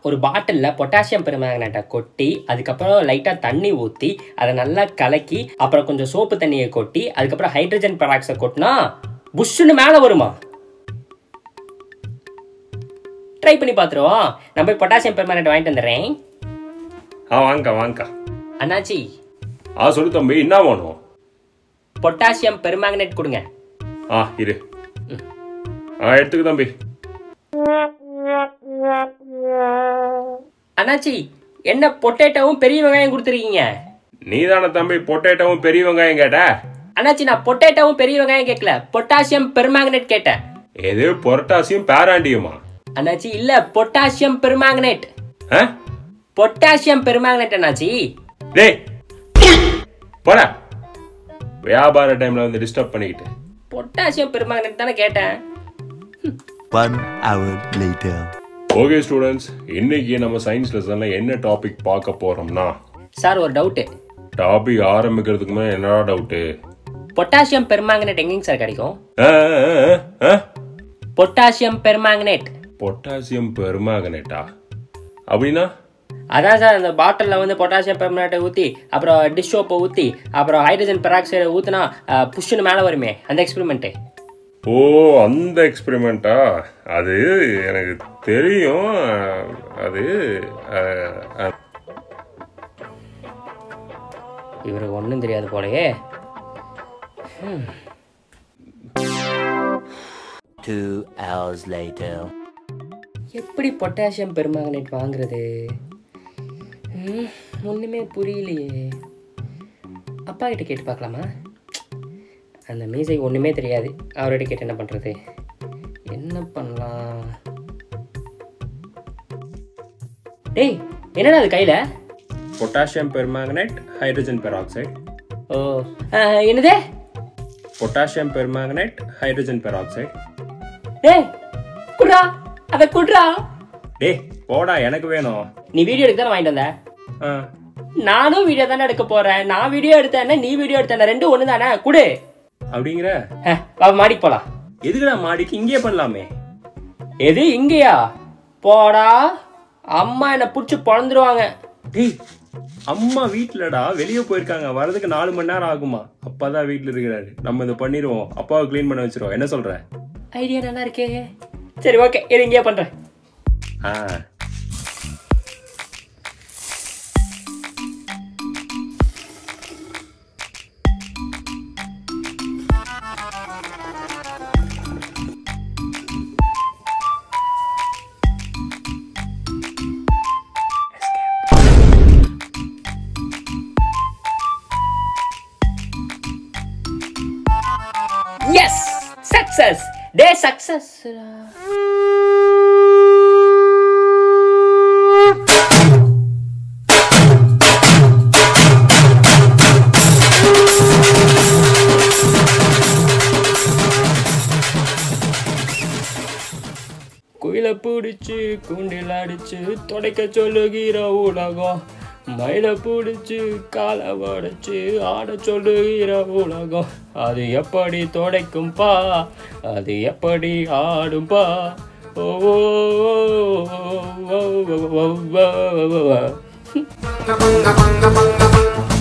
ஒரு பாட்டிலில் பொட்டாசியம் பெர்மாங்கனேட்டை கொட்டி அதுக்கப்புறம் லைட்டாக தண்ணி ஊற்றி அதை நல்லா கலக்கி அப்புறம் கொஞ்சம் சோப்பு தண்ணியை கொட்டி அதுக்கப்புறம் ஹைட்ரஜன் பெராக்சைடை கொட்டினா புஷ்ஷுன்னு மேலே வருமா? ட்ரை பண்ணி பார்த்துருவோம். நான் போய் பொட்டாசியம் பெர்மாங்கனேட் வாங்கிட்டு வந்துடுறேன். வாங்க அண்ணாச்சி. சொல்லு தம்பி, என்ன வேணும்? பொட்டாசியம் பெர்மாங்கனேட் கொடுங்க. இரு. எடுத்துக்க தம்பி. அண்ணாச்சி, என்ன பொட்டேட்டோவும் பெரிய வெங்காயம் கொடுத்துருக்கீங்க? நீ தானே தம்பி பொட்டேட்டோவும் பெரிய வெங்காயம் கேட்ட? அண்ணாச்சி, நான் பொட்டேட்டோவும் பெரிய வெங்காயம் கேட்கல, பொட்டாசியம் பெர்மாங்கனேட் கேட்டேன். எது பொட்டாசியம் பேராண்டியமா? அண்ணாச்சி இல்ல, பொட்டாசியம் பெர்மாங்கனேட். பொட்டாசியம் பெர்மாங்கனேட் அண்ணாச்சி. டேய் போடா, வியாபார டைம்ல வந்து டிஸ்டர்ப் பண்ணிக்கிட்டு. பொட்டாசியம் பெர்மாங்கனேட் தானே கேட்டேன். 1 hour later. ஓகே ஸ்டூடெண்ட்ஸ், இன்னைக்கு நம்ம சயின்ஸ் லெசன்ல என்ன டாபிக் பார்க்க போறோம்னா, சார் ஒரு டவுட். டாபிக் ஆரம்பிக்கிறதுக்கு முன்னாடி என்னடா டவுட்? பொட்டாசியம் பெர்மாங்கனேட் எங்கங்க சார் கிடைக்கும்? Potassium permanganate. பொட்டாசியம் பெர்மாங்கனேட்டா அப்படின்னா? அதான் சார், அந்த பாட்டிலில் வந்து பொட்டாசியம் பெர்மாங்கனேட்டை ஊற்றி அப்புறம் டிஷ் சோப்பை ஊற்றி அப்புறம் ஹைட்ரஜன் பெராக்சைடை ஊற்றினா புஷ்ஷுன்னு மேலே வருமே, அந்த எக்ஸ்பெரிமெண்ட்டு. அந்த எக்ஸ்பெரிமெண்ட்டா? அது எனக்கு தெரியும். அது இவருக்கு ஒன்றும் தெரியாது போலயே. 2 hours later. எப்படி பொட்டாசியம் பெர்மாங்கனேட் வாங்குறது? ஒன்றுமே புரியலையே. அப்பா கிட்ட கேட்டு பார்க்கலாமா? அந்த மீசைக்கு ஒன்றுமே தெரியாது, அவர்கிட்ட கேட்டு என்ன பண்ணுறது? என்ன பண்ணலாம்? டேய், என்னடா அது கையில்? Potassium permanganate, hydrogen peroxide. என்னது? Potassium permanganate, hydrogen peroxide. டேய் குட்ரா, அதை குட்ரா. டேய் போடா, எனக்கு வேணும். நீ வீடியோ எடுக்க தானே வாங்கிட்டு வந்த? நானும் வீடியோ தானே எடுக்க போறேன். நான் வீடியோ எடுத்தேன், நீ வீடியோ எடுத்தேன், ரெண்டும் ஒன்று தானே, குடு அப்படிங்கிற. மாடிக்கு போலாம். எதுக்குடா மாடிக்கு? இங்கே பண்ணலாமே. எது இங்கேயா? போடா, அம்மா என்ன புடிச்சு பொழந்துருவாங்க. டேய், அம்மா வீட்டுலடா, வெளியே போயிருக்காங்க, வரதுக்கு 4 மணி நேரம் ஆகுமா. அப்பதான் வீட்டுல இருக்கிறாரு. நம்ம இதை பண்ணிடுவோம், அப்பாவை கிளீன் பண்ண வச்சிருவோம். என்ன சொல்ற? ஐடியா நல்லா இருக்கே. சரி ஓகே, இது இங்கேயே பண்றேன். Yes! Success! Day success! குயில பிடிச்சு கூண்டில் அடிச்சு தொடைக்க சொல்லுகிற உலகம், மயில பிடிச்சு காலை உடைச்சு ஆட சொல்லுகிற உலகம், அது எப்படி தொடைக்கும்பா, அது எப்படி ஆடும்பா. ஓ